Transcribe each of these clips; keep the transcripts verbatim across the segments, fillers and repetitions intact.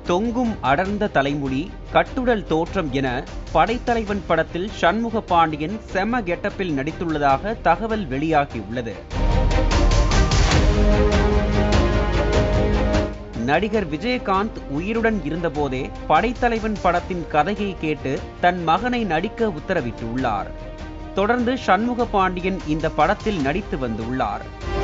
தொங்கும் அடர்ந்த தலைமுடி, கட்டுடல் தோற்றம் என படைத்தலைவன் படத்தில் சண்முக பாண்டியன் செம கெட்டப்பில் நடித்துள்ளதாக தகவல் வெளியாகியுள்ளது. நடிகர் விஜயகாந்த் உயிருடன் இருந்தபோதே படைத்தலைவன் படத்தின் கதையை கேட்டு தன் மகனை நடிக்க உத்தரவிட்டுள்ளார். தொடர்ந்து சண்முக பாண்டியன் இந்த படத்தில் நடித்து வந்துள்ளார்.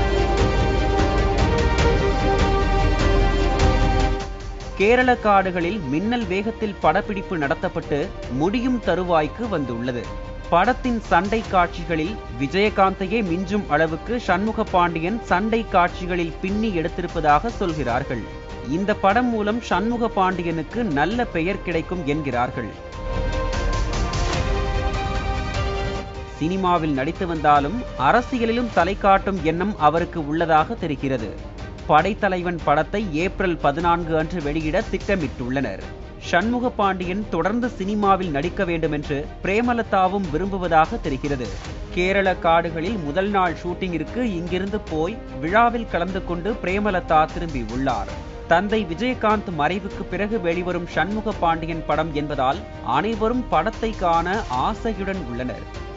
கேரள காடுகளில் மின்னல் வேகத்தில் படப்பிடிப்பு நடத்தப்பட்டு முடியும் தருவாய்க்கு வந்துள்ளது. படத்தின் சண்டை காட்சிகளில் விஜயகாந்தையே மிஞ்சும் அளவுக்கு சண்முக பாண்டியன் சண்டை காட்சிகளில் பின்னி எடுத்திருப்பதாக சொல்கிறார்கள். இந்த படம் மூலம் சண்முக பாண்டியனுக்கு நல்ல பெயர் கிடைக்கும் என்கிறார்கள். சினிமாவில் நடித்து வந்தாலும் அரசியலிலும் தலை காட்டும் எண்ணம் அவருக்கு உள்ளதாக தெரிகிறது. படைத்தலைவன் படத்தை ஏப்ரல் பதினான்கு அன்று வெளியிட திட்டமிட்டுள்ளனர். சண்முக பாண்டியன் தொடர்ந்து சினிமாவில் நடிக்க வேண்டும் என்று பிரேமலதாவும் விரும்புவதாக தெரிகிறது. கேரள காடுகளில் முதல் நாள் ஷூட்டிங்கிற்கு இங்கிருந்து போய் விழாவில் கலந்து கொண்டு பிரேமலதா திரும்பியுள்ளார். தந்தை விஜயகாந்த் மறைவுக்கு பிறகு வெளிவரும் சண்முக பாண்டியன் படம் என்பதால் அனைவரும் படத்தை காண ஆசையுடன் உள்ளனர்.